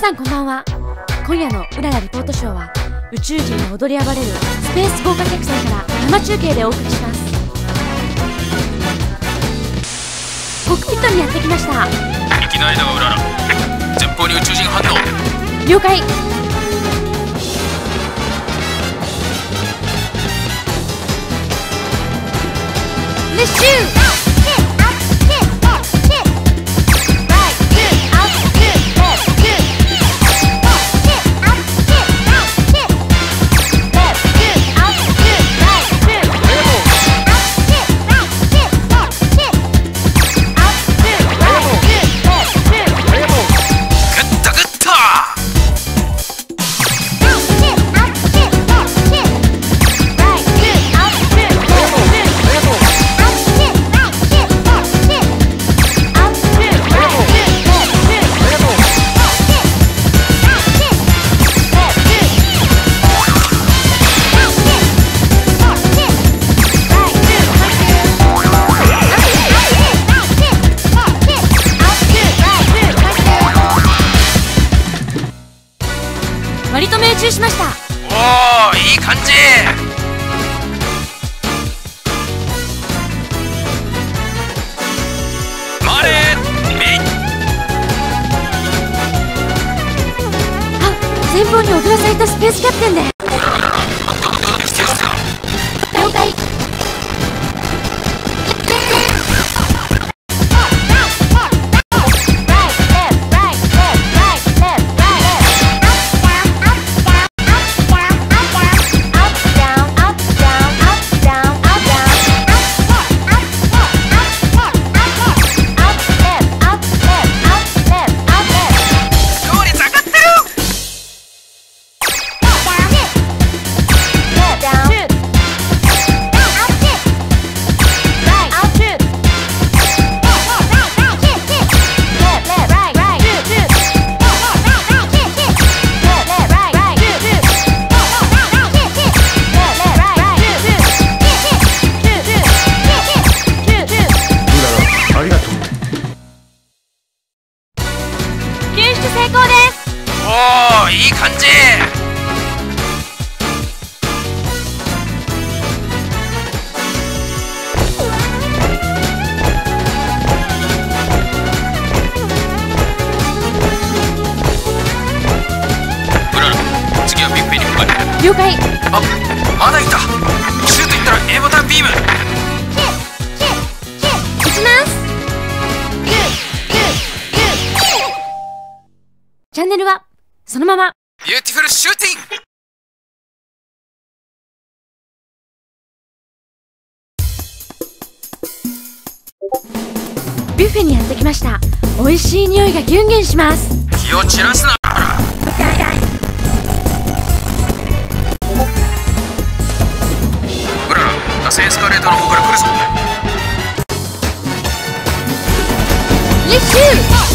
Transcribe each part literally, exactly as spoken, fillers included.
さんこんばんは。今夜のうららリポートショーは宇宙人が踊り暴れるスペース豪華客船から生中継でお送りします。コックピットにやってきました。 いきなりだわうらら。前方に宇宙人反応。 了解。レッシュー。割と命中しました。 おー、いい感じ。回れえい。 あ、前方に踊らされたスペースキャプテンで。 うらららら、スペースだ。 了解。成功です。 おー、いい感じ。うらら、次はビッグに向かえ。 了解。 あ、まだいた。シュートいったら A ボタンビーム。 撃ちます。チャンネルはそのまま。 ビューティフルシューティング。 ビュッフェにやってきました。美味しい匂いがギュンギュンします。 気を散らすな。うらら、螺旋エスカレーターの方から来るぞ。 レッシュー。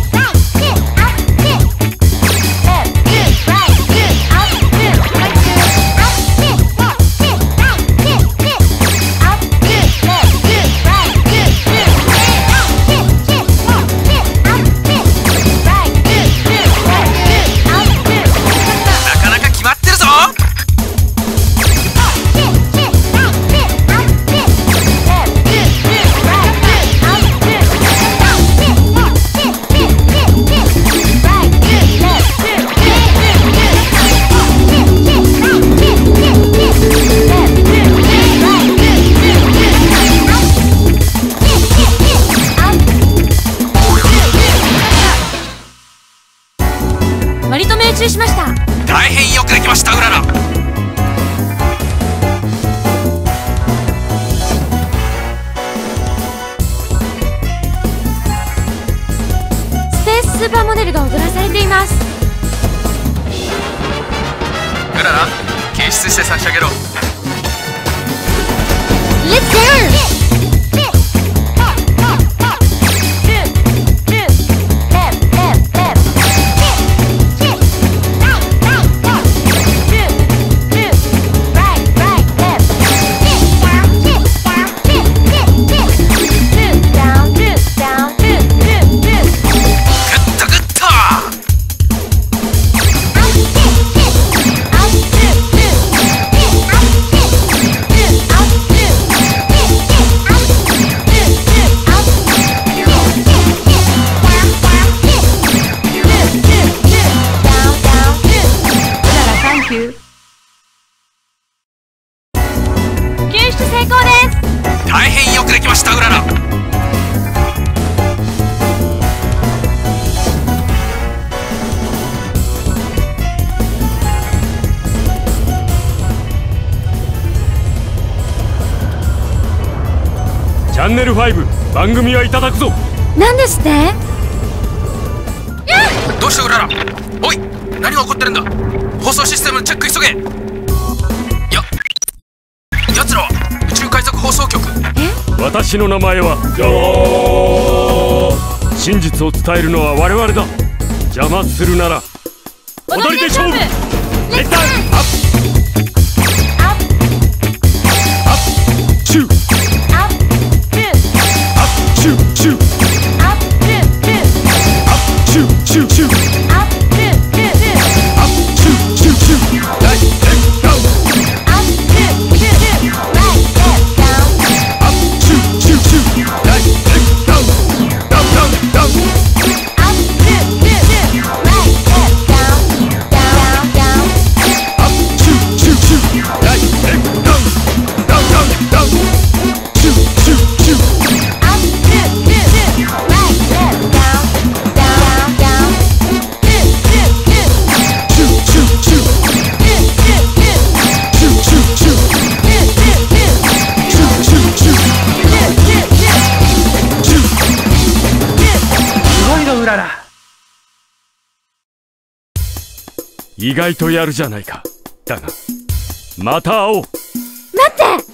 割と命中しました。 大変よくできましたうらら。 スペーススーパーモデルが踊らされています。 うらら、検出して差し上げろ。 レッツゴー。 成功です。 大変よくできました、うらら。 チャンネルファイブ番組はいただくぞ。 なんですって？ どうしたうらら。おい、何が起こってるんだ。放送システムチェック急げ。や奴らは宇宙海賊放送局。 え？ 私の名前はジョー。真実を伝えるのは我々だ。邪魔するなら踊りで勝負。レッツアップアップアップチューアップアップチューチューアップアップチューチューチューアップアップチューチューチューライトレッダウンアップアップチューチューチューライトレッダウンダウンダウンダウンアップアップチューチューチューライトレッダウンダウンダウンダウンチューチューチュー意外とやるじゃないか。だがまた会おう。 待って。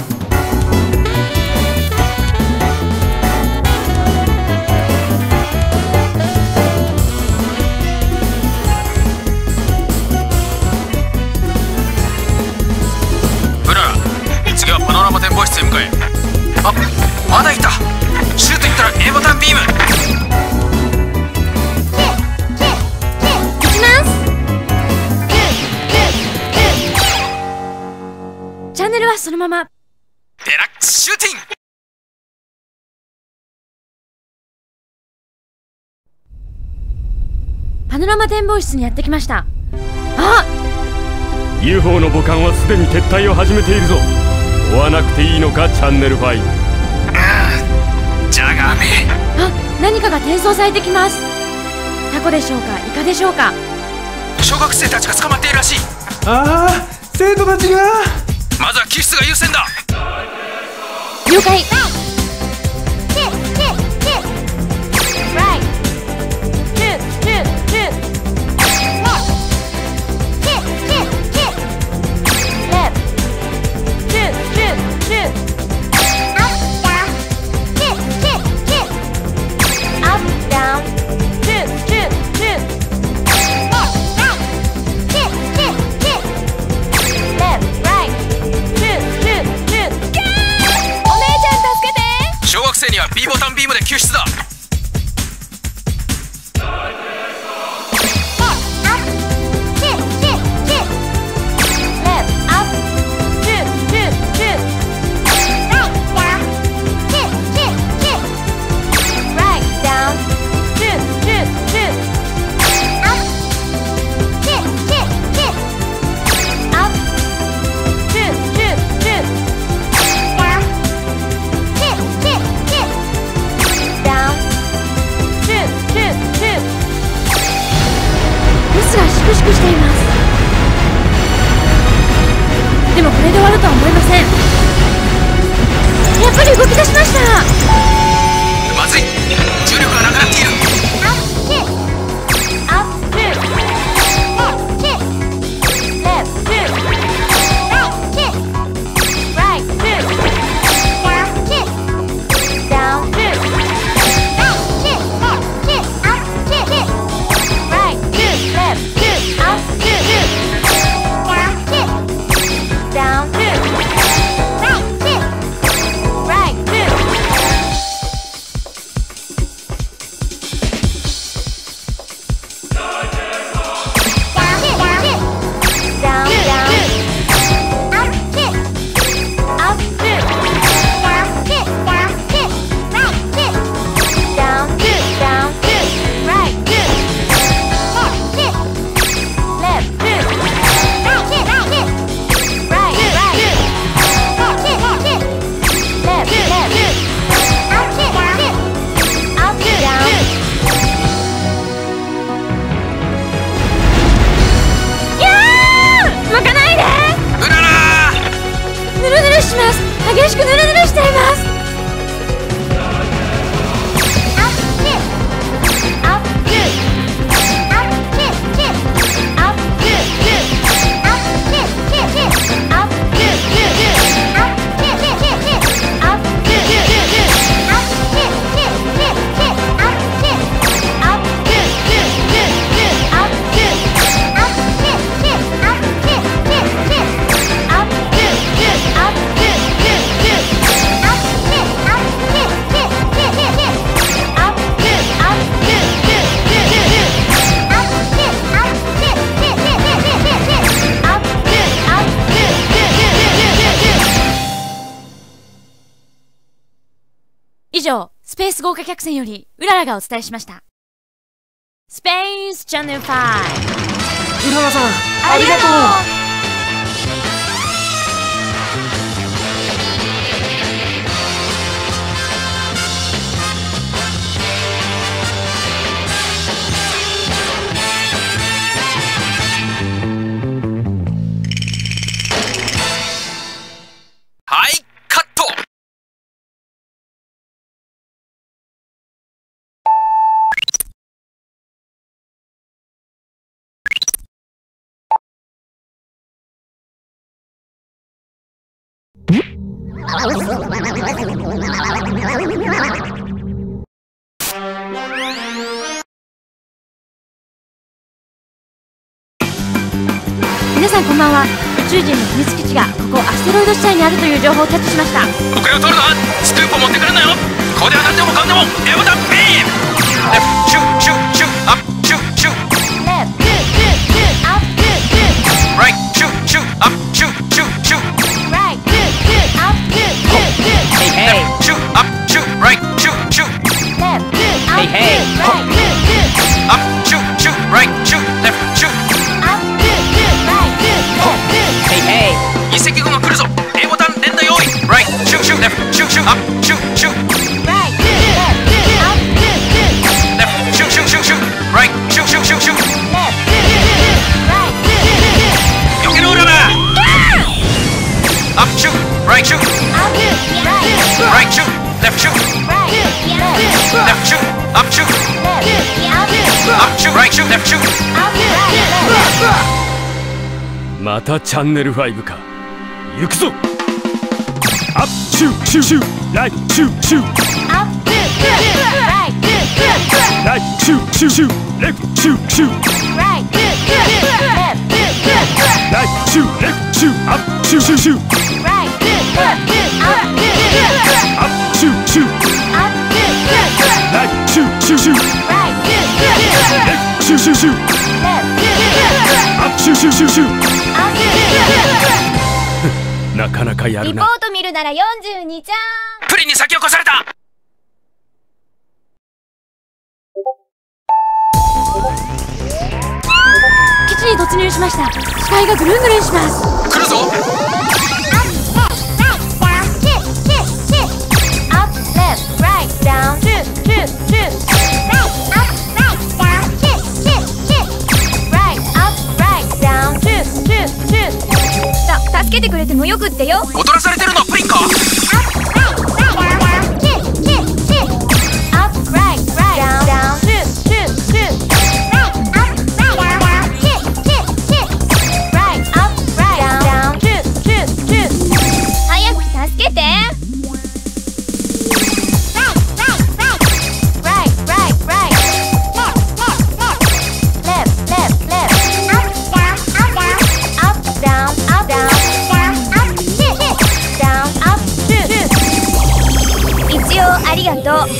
うらら、次はパノラマ展望室へ向かえ。あ、まだいた。シュートいったら A ボタンビーム。 チャンネルはそのまま。 デラックスシューティング。 パノラマ展望室にやってきました。あ、 ユーフォー の母艦はすでに撤退を始めているぞ。追わなくていいのか、チャンネルファイブ。 じゃがめ。 あ、何かが転送されてきます。タコでしょうか、イカでしょうか。 小学生たちが捕まっているらしい。 ああ、生徒たちが。 まずは救出が優先だ。 了解。 小学生には B ボタンビームで救出だ。粛々しています。でもこれで終わるとは思いません。やっぱり動き出しました。 まずい、重力がなくなっている。 しくぬるぬるしています。以上、スペース豪華客船よりうららがお伝えしました。スペースチャンネルファイブ。 うららさん、ありがとう。 はい、カット。 皆さんこんばんは。宇宙人の秘密基地がここアステロイド地帯にあるという情報をキャッチしました。 遅れを取るな。スクープを持ってくるなよ。ここでは何でもかんでもエボタンビーム。レフトシューシューシューアップシューシュー。 レフトシューシューシューアップシューシュー。 ライトシューシューアップシューシューシュー。 ライトシューシューアップシューシューシュー。 レフトシューアップシューライトシューシュー。 レフトシューアップシューライトシューシュー。 アップシューシューライトシューレフトシュー。移籍後が来るぞ。 A ボタン連打用意。ライトシューシューレフトシューシューアップシューシュー。レフトシューシューシューシューライトシューシューシューシュー。よけろうらら。アップシューライトシューライトシューレフトシューレフトシューアップシューアップシューライトシューレフトシュー。 またチャンネルファイブか。行くぞ。アップシューシューシューライトシューシューライトシューシューシューレフトシューシューライトシューレフトシューアップシューシューシューアップシューシューライトシューシューシューレフトシューシューシューアップシューシューシューシュー。なかなかやるな。 リポート見るならよんじゅうにちゃん。 プリンに先を越された。 基地に突入しました。視界がぐるんぐるんします。 来るぞ。 助けてくれてもよくってよ。 踊らされてるのはプリンか。 早く助けて。ありがとう。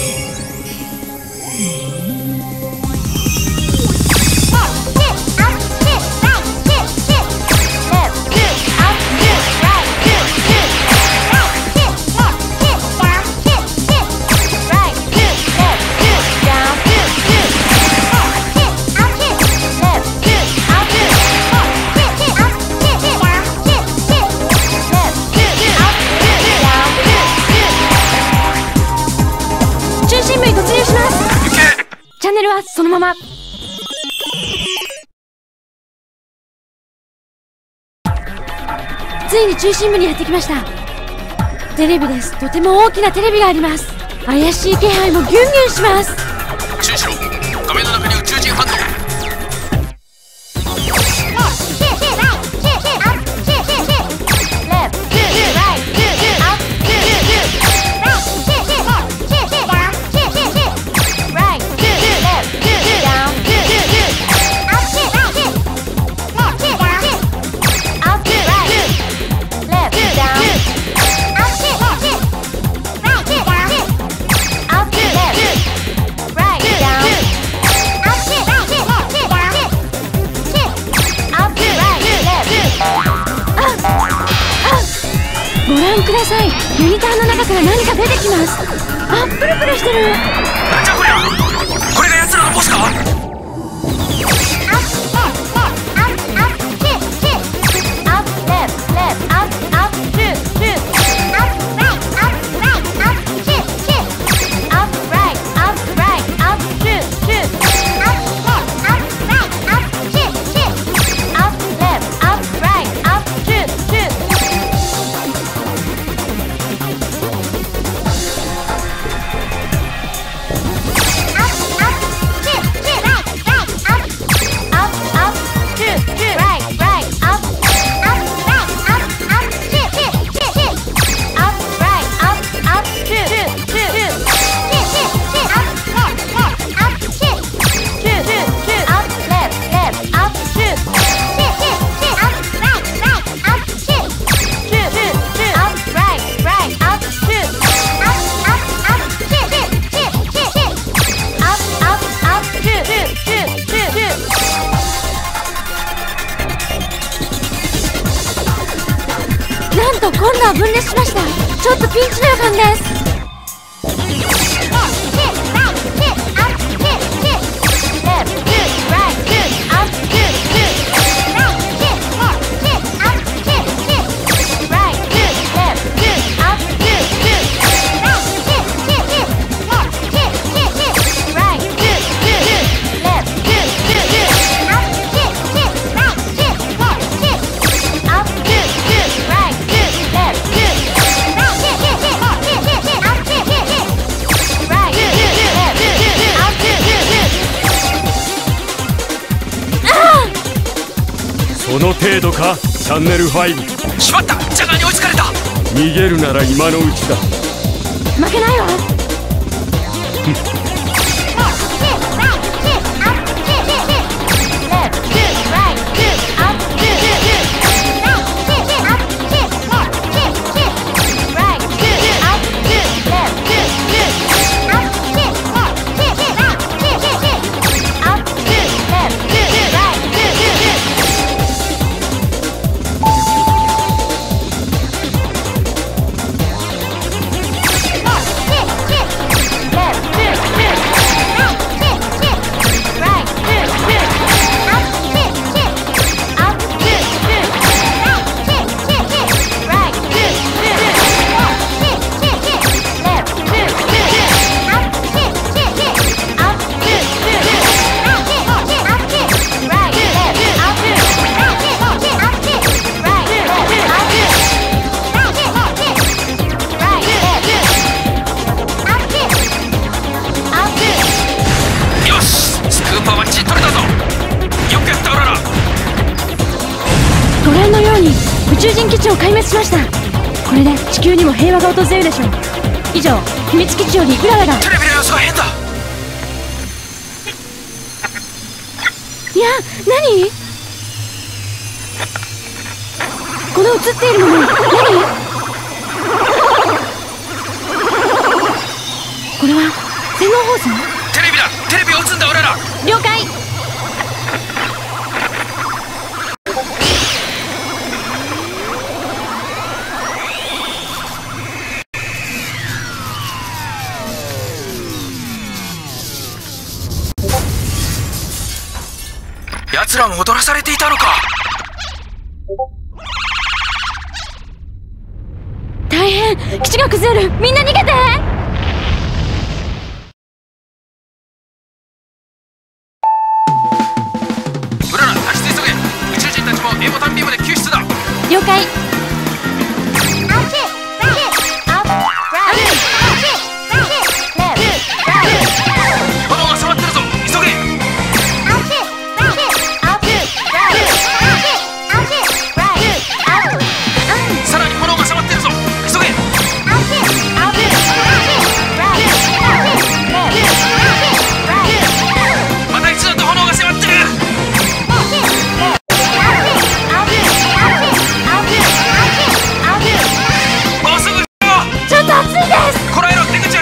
チャンネルはそのまま。ついに中心部にやってきました。 テレビです。とても大きなテレビがあります。怪しい気配もギュンギュンします。 注意しろ。画面の中に宇宙人反応。 ご覧ください。モニターの中から何か出てきます。あ、プルプルしてる。 なんじゃこりゃ。これが奴らのボスか。 なんと今度は分裂しました。ちょっとピンチの予感です。 その程度か、チャンネルファイブ。 しまった、ジャガーに追いつかれた。 逃げるなら今のうちだ。 負けないわ。ご覧のように宇宙人基地を壊滅しました。これで地球にも平和が訪れるでしょう。以上、秘密基地よりうららが。 テレビの様子が変だ。 いや、何？この映っているもの、何？これは全能放送？ テレビだ。テレビを撃つんだ、うらら。 了解。 奴らも踊らされていたのか。 大変、基地が崩れる。みんな逃げて。 うらら、脱出急げ。宇宙人たちも A ボタンビームで救出だ。 了解。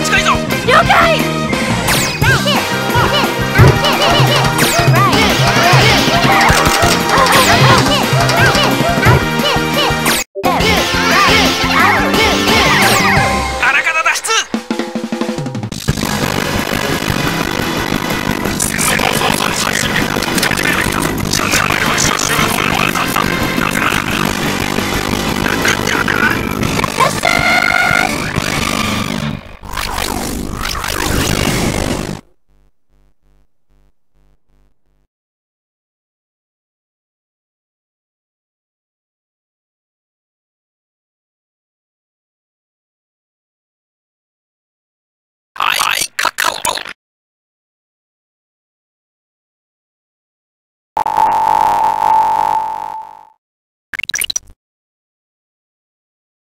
近いぞ。 了解。